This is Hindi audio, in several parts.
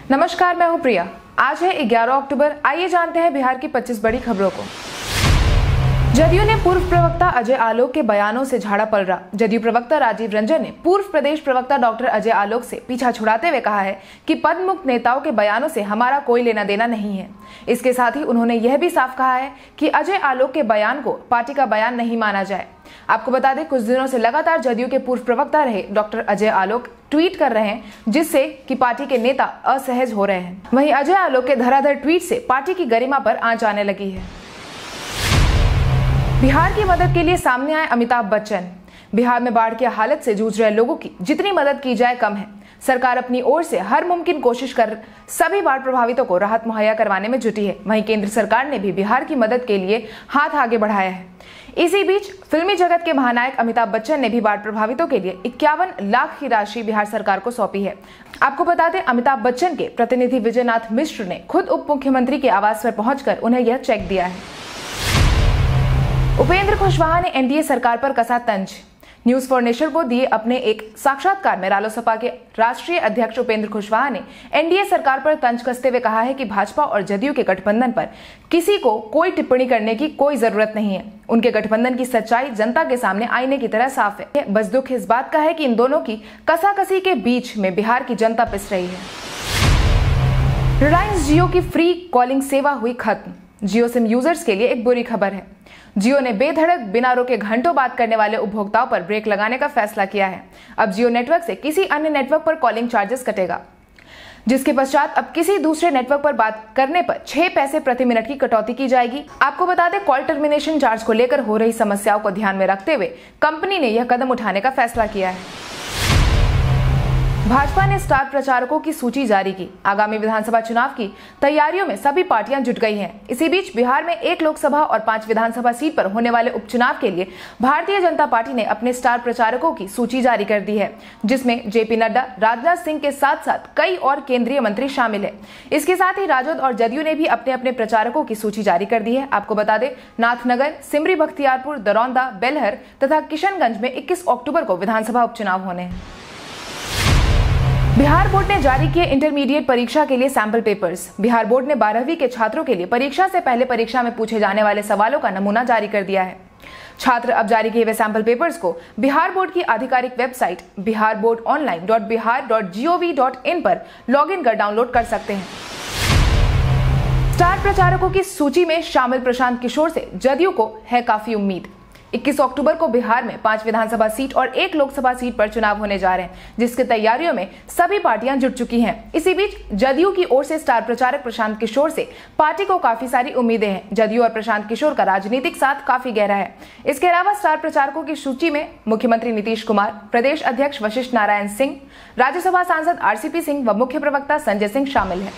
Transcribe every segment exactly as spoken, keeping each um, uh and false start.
नमस्कार, मैं हूं प्रिया। आज है ग्यारह अक्टूबर। आइए जानते हैं बिहार की पच्चीस बड़ी खबरों को। जदयू ने पूर्व प्रवक्ता अजय आलोक के बयानों से झाड़ा पलड़ा। जदयू प्रवक्ता राजीव रंजन ने पूर्व प्रदेश प्रवक्ता डॉक्टर अजय आलोक से पीछा छुड़ाते हुए कहा है कि पदमुक्त नेताओं के बयानों से हमारा कोई लेना देना नहीं है। इसके साथ ही उन्होंने यह भी साफ कहा है कि अजय आलोक के बयान को पार्टी का बयान नहीं माना जाए। आपको बता दें, कुछ दिनों से लगातार जदयू के पूर्व प्रवक्ता रहे डॉक्टर अजय आलोक ट्वीट कर रहे हैं, जिससे कि पार्टी के नेता असहज हो रहे हैं। वहीं अजय आलोक के धराधर ट्वीट से पार्टी की गरिमा पर आंच आने लगी है। बिहार की मदद के लिए सामने आए अमिताभ बच्चन। बिहार में बाढ़ की हालत से जूझ रहे लोगों की जितनी मदद की जाए कम है। सरकार अपनी ओर से हर मुमकिन कोशिश कर सभी बाढ़ प्रभावितों को राहत मुहैया करवाने में जुटी है। वहीं केंद्र सरकार ने भी बिहार की मदद के लिए हाथ आगे बढ़ाया है। इसी बीच फिल्मी जगत के महानायक अमिताभ बच्चन ने भी बाढ़ प्रभावितों के लिए इक्यावन लाख की राशि बिहार सरकार को सौंपी है। आपको बता दें, अमिताभ बच्चन के प्रतिनिधि विजयनाथ मिश्र ने खुद उप मुख्यमंत्री के आवास पर पहुंचकर उन्हें यह चेक दिया है। उपेंद्र कुशवाहा ने एनडीए सरकार पर कसा तंज। न्यूज फॉर नेशन को दिए अपने एक साक्षात्कार में रालोसपा के राष्ट्रीय अध्यक्ष उपेंद्र कुशवाहा ने एनडीए सरकार पर तंज कसते हुए कहा है कि भाजपा और जदयू के गठबंधन पर किसी को कोई टिप्पणी करने की कोई जरूरत नहीं है। उनके गठबंधन की सच्चाई जनता के सामने आईने की तरह साफ है। बस दुख इस बात का है कि इन दोनों की कसाकसी के बीच में बिहार की जनता पिस रही है। रिलायंस जियो की फ्री कॉलिंग सेवा हुई खत्म। जियो सिम यूजर्स के लिए एक बुरी खबर है। जियो ने बेधड़क बिना रोके घंटों बात करने वाले उपभोक्ताओं पर ब्रेक लगाने का फैसला किया है। अब जियो नेटवर्क से किसी अन्य नेटवर्क पर कॉलिंग चार्जेस कटेगा, जिसके पश्चात अब किसी दूसरे नेटवर्क पर बात करने पर छह पैसे प्रति मिनट की कटौती की जाएगी। आपको बता दें, कॉल टर्मिनेशन चार्ज को लेकर हो रही समस्याओं को ध्यान में रखते हुए कंपनी ने यह कदम उठाने का फैसला किया है। भाजपा ने स्टार प्रचारकों की सूची जारी की। आगामी विधानसभा चुनाव की तैयारियों में सभी पार्टियां जुट गई हैं। इसी बीच बिहार में एक लोकसभा और पांच विधानसभा सीट पर होने वाले उपचुनाव के लिए भारतीय जनता पार्टी ने अपने स्टार प्रचारकों की सूची जारी कर दी है, जिसमें जेपी नड्डा, राजनाथ सिंह के साथ साथ कई और केंद्रीय मंत्री शामिल है। इसके साथ ही राजद और जदयू ने भी अपने अपने प्रचारकों की सूची जारी कर दी है। आपको बता दें, नाथनगर, सिमरी बख्तियारपुर, दरौंदा, बेलहर तथा किशनगंज में इक्कीस अक्टूबर को विधानसभा उपचुनाव होने हैं। बिहार बोर्ड ने जारी किए इंटरमीडिएट परीक्षा के लिए सैंपल पेपर्स। बिहार बोर्ड ने बारहवीं के छात्रों के लिए परीक्षा से पहले परीक्षा में पूछे जाने वाले सवालों का नमूना जारी कर दिया है। छात्र अब जारी किए हुए सैंपल पेपर्स को बिहार बोर्ड की आधिकारिक website Bihar board online dot Bihar dot G O V dot in पर लॉग इन कर डाउनलोड कर सकते हैं। स्टार प्रचारकों की सूची में शामिल प्रशांत किशोर से जदयू को है काफी उम्मीद। इक्कीस अक्टूबर को बिहार में पांच विधानसभा सीट और एक लोकसभा सीट पर चुनाव होने जा रहे हैं, जिसकी तैयारियों में सभी पार्टियां जुट चुकी हैं। इसी बीच जदयू की ओर से स्टार प्रचारक प्रशांत किशोर से पार्टी को काफी सारी उम्मीदें हैं। जदयू और प्रशांत किशोर का राजनीतिक साथ काफी गहरा है। इसके अलावा स्टार प्रचारकों की सूची में मुख्यमंत्री नीतीश कुमार, प्रदेश अध्यक्ष वशिष्ठ नारायण सिंह, राज्यसभा सांसद आरसीपी सिंह व मुख्य प्रवक्ता संजय सिंह शामिल है।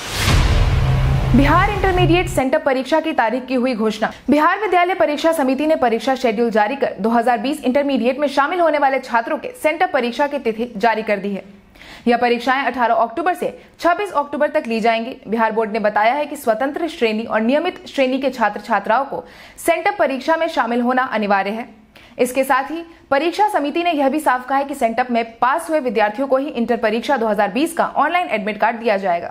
बिहार इंटरमीडिएट सेंटअप परीक्षा की तारीख की हुई घोषणा। बिहार विद्यालय परीक्षा समिति ने परीक्षा शेड्यूल जारी कर दो हज़ार बीस इंटरमीडिएट में शामिल होने वाले छात्रों के सेंटअप परीक्षा की तिथि जारी कर दी है। यह परीक्षाएं अठारह अक्टूबर से छब्बीस अक्टूबर तक ली जाएंगी। बिहार बोर्ड ने बताया है कि स्वतंत्र श्रेणी और नियमित श्रेणी के छात्र छात्राओं को सेंटअप परीक्षा में शामिल होना अनिवार्य है। इसके साथ ही परीक्षा समिति ने यह भी साफ कहा है कि सेंटअप में पास हुए विद्यार्थियों को ही इंटर परीक्षा दो हज़ार बीस का ऑनलाइन एडमिट कार्ड दिया जाएगा।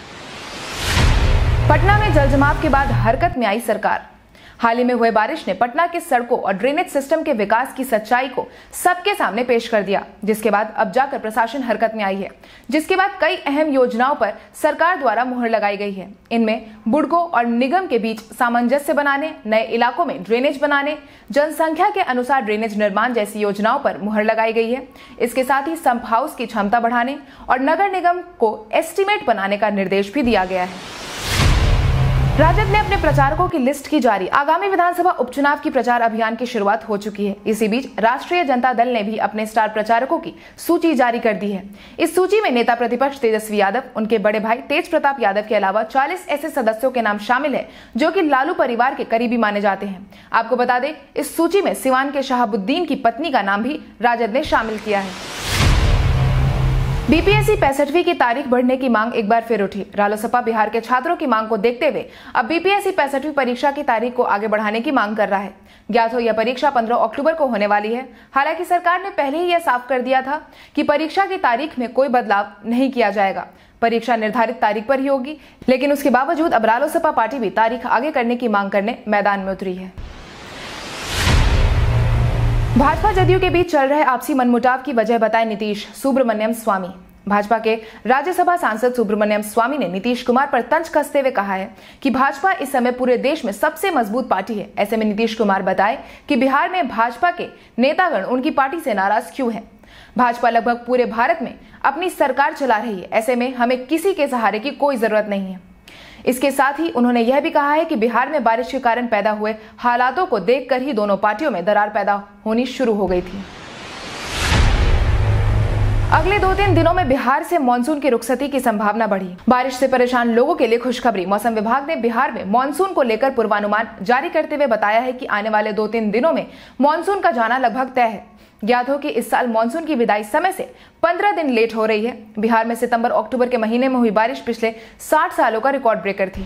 पटना में जलजमाव के बाद हरकत में आई सरकार। हाल ही में हुए बारिश ने पटना के सड़कों और ड्रेनेज सिस्टम के विकास की सच्चाई को सबके सामने पेश कर दिया, जिसके बाद अब जाकर प्रशासन हरकत में आई है। जिसके बाद कई अहम योजनाओं पर सरकार द्वारा मुहर लगाई गई है। इनमें बुडको और निगम के बीच सामंजस्य बनाने, नए इलाकों में ड्रेनेज बनाने, जनसंख्या के अनुसार ड्रेनेज निर्माण जैसी योजनाओं पर मुहर लगाई गई है। इसके साथ ही संप हाउस की क्षमता बढ़ाने और नगर निगम को एस्टीमेट बनाने का निर्देश भी दिया गया है। राजद ने अपने प्रचारकों की लिस्ट की जारी। आगामी विधानसभा उपचुनाव की प्रचार अभियान की शुरुआत हो चुकी है। इसी बीच राष्ट्रीय जनता दल ने भी अपने स्टार प्रचारकों की सूची जारी कर दी है। इस सूची में नेता प्रतिपक्ष तेजस्वी यादव, उनके बड़े भाई तेज प्रताप यादव के अलावा चालीस ऐसे सदस्यों के नाम शामिल है जो कि लालू परिवार के करीबी माने जाते हैं। आपको बता दें, इस सूची में सिवान के शहाबुद्दीन की पत्नी का नाम भी राजद ने शामिल किया है। बीपीएससी पैंसठवीं की तारीख बढ़ने की मांग एक बार फिर उठी। रालोसपा बिहार के छात्रों की मांग को देखते हुए अब बीपीएससी पैंसठवीं परीक्षा की तारीख को आगे बढ़ाने की मांग कर रहा है। ज्ञात हो यह परीक्षा पंद्रह अक्टूबर को होने वाली है। हालांकि सरकार ने पहले ही यह साफ कर दिया था कि परीक्षा की तारीख में कोई बदलाव नहीं किया जाएगा। परीक्षा निर्धारित तारीख पर ही होगी, लेकिन उसके बावजूद अब रालोसपा पार्टी भी तारीख आगे करने की मांग करने मैदान में उतरी है। भाजपा जदयू के बीच चल रहे आपसी मनमुटाव की वजह बताए नीतीश सुब्रमण्यम स्वामी। भाजपा के राज्यसभा सांसद सुब्रमण्यम स्वामी ने नीतीश कुमार पर तंज कसते हुए कहा है कि भाजपा इस समय पूरे देश में सबसे मजबूत पार्टी है। ऐसे में नीतीश कुमार बताए कि बिहार में भाजपा के नेतागण उनकी पार्टी से नाराज क्यों हैं। भाजपा लगभग पूरे भारत में अपनी सरकार चला रही है, ऐसे में हमें किसी के सहारे की कोई जरूरत नहीं है। इसके साथ ही उन्होंने यह भी कहा है कि बिहार में बारिश के कारण पैदा हुए हालातों को देखकर ही दोनों पार्टियों में दरार पैदा होनी शुरू हो गई थी। अगले दो तीन दिनों में बिहार से मानसून की रुखसती की संभावना बढ़ी। बारिश से परेशान लोगों के लिए खुशखबरी। मौसम विभाग ने बिहार में मानसून को लेकर पूर्वानुमान जारी करते हुए बताया है कि आने वाले दो तीन दिनों में मानसून का जाना लगभग तय है। ज्ञात हो कि इस साल मानसून की विदाई समय से पंद्रह दिन लेट हो रही है। बिहार में सितंबर अक्टूबर के महीने में हुई बारिश पिछले साठ सालों का रिकॉर्ड ब्रेकर थी।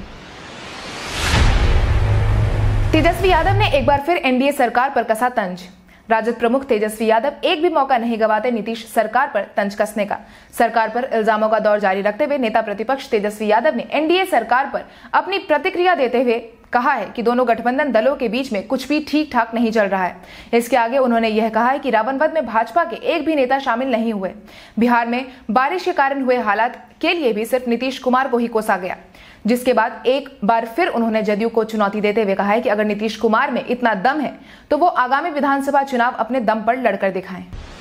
तेजस्वी यादव ने एक बार फिर एनडीए सरकार पर कसा तंज। राजद प्रमुख तेजस्वी यादव एक भी मौका नहीं गवाते नीतीश सरकार पर तंज कसने का। सरकार पर इल्जामों का दौर जारी रखते हुए नेता प्रतिपक्ष तेजस्वी यादव ने एनडीए सरकार पर अपनी प्रतिक्रिया देते हुए कहा है कि दोनों गठबंधन दलों के बीच में कुछ भी ठीक ठाक नहीं चल रहा है। इसके आगे उन्होंने यह कहा है कि रावणवध में भाजपा के एक भी नेता शामिल नहीं हुए। बिहार में बारिश के कारण हुए हालात के लिए भी सिर्फ नीतीश कुमार को ही कोसा गया, जिसके बाद एक बार फिर उन्होंने जदयू को चुनौती देते हुए कहा है कि अगर नीतीश कुमार में इतना दम है तो वो आगामी विधानसभा चुनाव अपने दम पर लड़कर दिखाएं।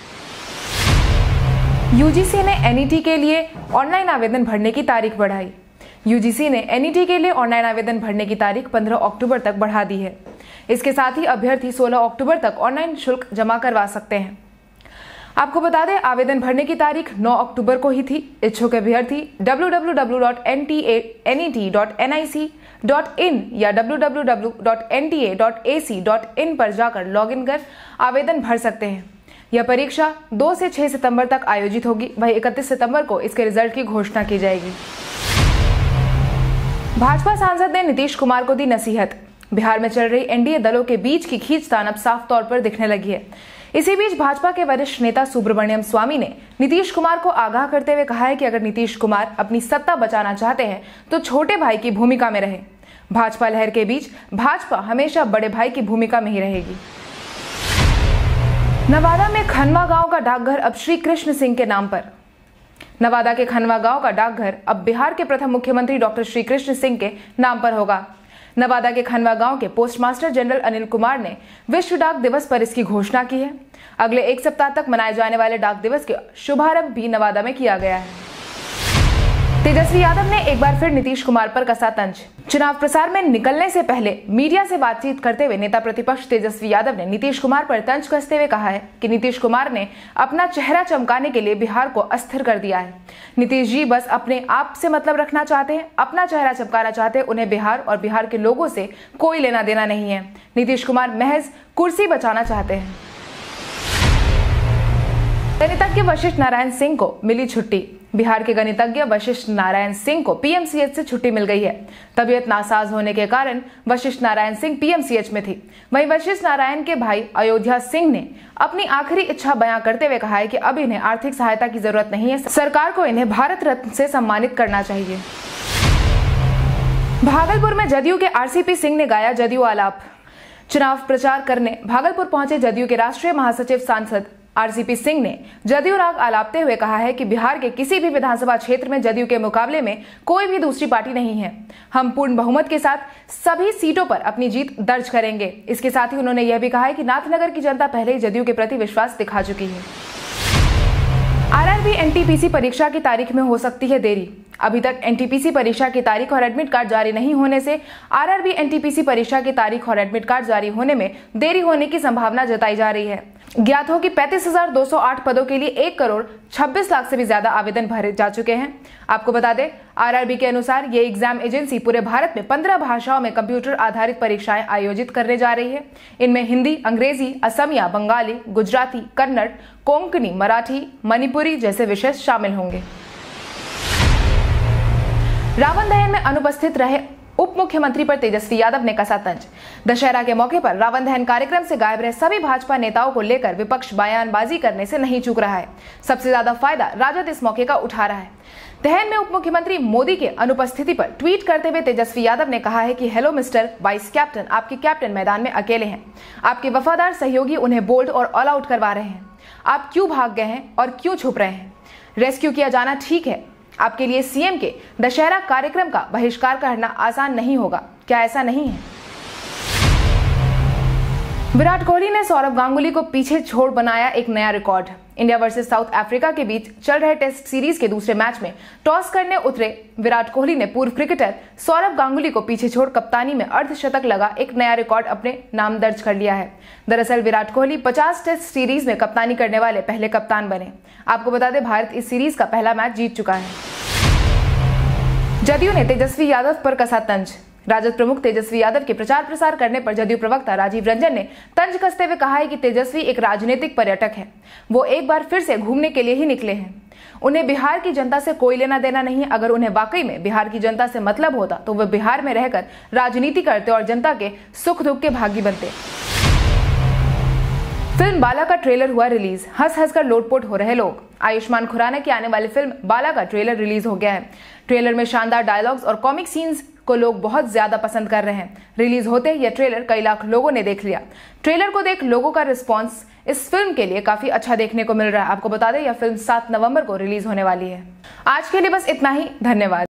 यूजीसी ने एनईटी के लिए ऑनलाइन आवेदन भरने की तारीख बढ़ाई। यूजीसी ने एनईटी के लिए ऑनलाइन आवेदन भरने की तारीख पंद्रह अक्टूबर तक बढ़ा दी है। इसके साथ ही अभ्यर्थी सोलह अक्टूबर तक ऑनलाइन शुल्क जमा करवा सकते हैं। आपको बता दें, आवेदन भरने की तारीख नौ अक्टूबर को ही थी। इच्छुक अभ्यर्थी W W W dot N T N E T dot N I C dot in या W W W dot N T A dot A C dot in पर जाकर लॉगिन कर आवेदन भर सकते हैं। यह परीक्षा दो से छह सितंबर तक आयोजित होगी। वहीं इकतीस सितंबर को इसके रिजल्ट की घोषणा की जाएगी। भाजपा सांसद ने नीतीश कुमार को दी नसीहत। बिहार में चल रही एनडीए दलों के बीच की खींचतान अब साफ तौर पर दिखने लगी है। इसी बीच भाजपा के वरिष्ठ नेता सुब्रमण्यम स्वामी ने नीतीश कुमार को आगाह करते हुए कहा है कि अगर नीतीश कुमार अपनी सत्ता बचाना चाहते हैं तो छोटे भाई की भूमिका में रहे। भाजपा लहर के बीच भाजपा हमेशा बड़े भाई की भूमिका में ही रहेगी। नवादा में खनवा गांव का डाकघर अब श्री कृष्ण सिंह के नाम पर। नवादा के खनवा गांव का डाकघर अब बिहार के प्रथम मुख्यमंत्री डॉक्टर श्री कृष्ण सिंह के नाम पर होगा। नवादा के खनवा गांव के पोस्टमास्टर जनरल अनिल कुमार ने विश्व डाक दिवस पर इसकी घोषणा की है। अगले एक सप्ताह तक मनाए जाने वाले डाक दिवस के शुभारंभ भी नवादा में किया गया है। तेजस्वी यादव ने एक बार फिर नीतीश कुमार पर कसा तंज। चुनाव प्रचार में निकलने से पहले मीडिया से बातचीत करते हुए नेता प्रतिपक्ष तेजस्वी यादव ने नीतीश कुमार पर तंज कसते हुए कहा है कि नीतीश कुमार ने अपना चेहरा चमकाने के लिए बिहार को अस्थिर कर दिया है। नीतीश जी बस अपने आप से मतलब रखना चाहते हैं, अपना चेहरा चमकाना चाहते हैं। उन्हें बिहार और बिहार के लोगों से कोई लेना देना नहीं है। नीतीश कुमार महज कुर्सी बचाना चाहते हैं। गणितज्ञ वशिष्ठ नारायण सिंह को मिली छुट्टी। बिहार के गणितज्ञ वशिष्ठ नारायण सिंह को पीएमसीएच से छुट्टी मिल गई है। तबीयत नासाज होने के कारण वशिष्ठ नारायण सिंह पीएमसीएच में थी। वहीं वशिष्ठ नारायण के भाई अयोध्या सिंह ने अपनी आखिरी इच्छा बयां करते हुए कहा है कि अब इन्हें आर्थिक सहायता की जरूरत नहीं है। सरकार को इन्हें भारत रत्न से सम्मानित करना चाहिए। भागलपुर में जदयू के आरसीपी सिंह ने गाया जदयू आलाप। चुनाव प्रचार करने भागलपुर पहुंचे जदयू के राष्ट्रीय महासचिव सांसद आरसीपी सिंह ने जदयू राग आलापते हुए कहा है कि बिहार के किसी भी विधानसभा क्षेत्र में जदयू के मुकाबले में कोई भी दूसरी पार्टी नहीं है। हम पूर्ण बहुमत के साथ सभी सीटों पर अपनी जीत दर्ज करेंगे। इसके साथ ही उन्होंने यह भी कहा है कि नाथनगर की जनता पहले ही जदयू के प्रति विश्वास दिखा चुकी है। आरआरबी एनटीपीसी परीक्षा की तारीख में हो सकती है देरी। अभी तक एनटीपीसी परीक्षा की तारीख और एडमिट कार्ड जारी नहीं होने से आरआरबी एनटीपीसी परीक्षा की तारीख और एडमिट कार्ड जारी होने में देरी होने की संभावना जताई जा रही है। ज्ञात हो कि पैंतीस हजार दो सौ आठ पदों के लिए एक करोड़ छब्बीस लाख से भी ज्यादा आवेदन भरे जा चुके हैं। आपको बता दें, आरआरबी के अनुसार ये एग्जाम एजेंसी पूरे भारत में पंद्रह भाषाओं में कंप्यूटर आधारित परीक्षाएं आयोजित करने जा रही है। इनमें हिंदी, अंग्रेजी, असमिया, बंगाली, गुजराती, कन्नड़, कोंकणी, मराठी, मणिपुरी जैसे विषय शामिल होंगे। रावण दहन में अनुपस्थित रहे उप मुख्यमंत्री पर तेजस्वी यादव ने कसा तंज। दशहरा के मौके पर रावण दहन कार्यक्रम से गायब रहे सभी भाजपा नेताओं को लेकर विपक्ष बयानबाजी करने से नहीं चूक रहा है। सबसे ज्यादा फायदा राजद इस मौके का उठा रहा है। दहन में उप मुख्यमंत्री मोदी के अनुपस्थिति पर ट्वीट करते हुए तेजस्वी यादव ने कहा है कि हेलो मिस्टर वाइस कैप्टन, आपके कैप्टन मैदान में अकेले हैं। आपके वफादार सहयोगी उन्हें बोल्ड और ऑल आउट करवा रहे हैं। आप क्यों भाग गए हैं और क्यों छुप रहे हैं? रेस्क्यू किया जाना ठीक है। आपके लिए सीएम के दशहरा कार्यक्रम का बहिष्कार करना आसान नहीं होगा। क्या ऐसा नहीं है? विराट कोहली ने सौरव गांगुली को पीछे छोड़ बनाया एक नया record. India versus South Africa के बीच चल रहे टेस्ट सीरीज के दूसरे मैच में टॉस करने उतरे विराट कोहली ने पूर्व क्रिकेटर सौरव गांगुली को पीछे छोड़ कप्तानी में अर्धशतक लगा एक नया रिकॉर्ड अपने नाम दर्ज कर लिया है। दरअसल विराट कोहली पचास टेस्ट सीरीज में कप्तानी करने वाले पहले कप्तान बने। आपको बता दें, भारत इस सीरीज का पहला मैच जीत चुका है। जदयू ने तेजस्वी यादव पर कसा तंज। राजद प्रमुख तेजस्वी यादव के प्रचार प्रसार करने पर जदयू प्रवक्ता राजीव रंजन ने तंज कसते हुए कहा है कि तेजस्वी एक राजनीतिक पर्यटक है। वो एक बार फिर से घूमने के लिए ही निकले हैं। उन्हें बिहार की जनता से कोई लेना देना नहीं। अगर उन्हें वाकई में बिहार की जनता से मतलब होता तो वे बिहार में रहकर राजनीति करते और जनता के सुख दुख के भागी बनते। फिल्म बाला का ट्रेलर हुआ रिलीज। हंस हंस कर लोटपोट हो रहे लोग। आयुष्मान खुराना की आने वाली फिल्म बाला का ट्रेलर रिलीज हो गया है। ट्रेलर में शानदार डायलॉग्स और कॉमिक सीन्स को लोग बहुत ज्यादा पसंद कर रहे हैं। रिलीज होते ही यह ट्रेलर कई लाख लोगों ने देख लिया। ट्रेलर को देख लोगों का रिस्पांस इस फिल्म के लिए काफी अच्छा देखने को मिल रहा है। आपको बता दें, यह फिल्म सात नवंबर को रिलीज होने वाली है। आज के लिए बस इतना ही। धन्यवाद।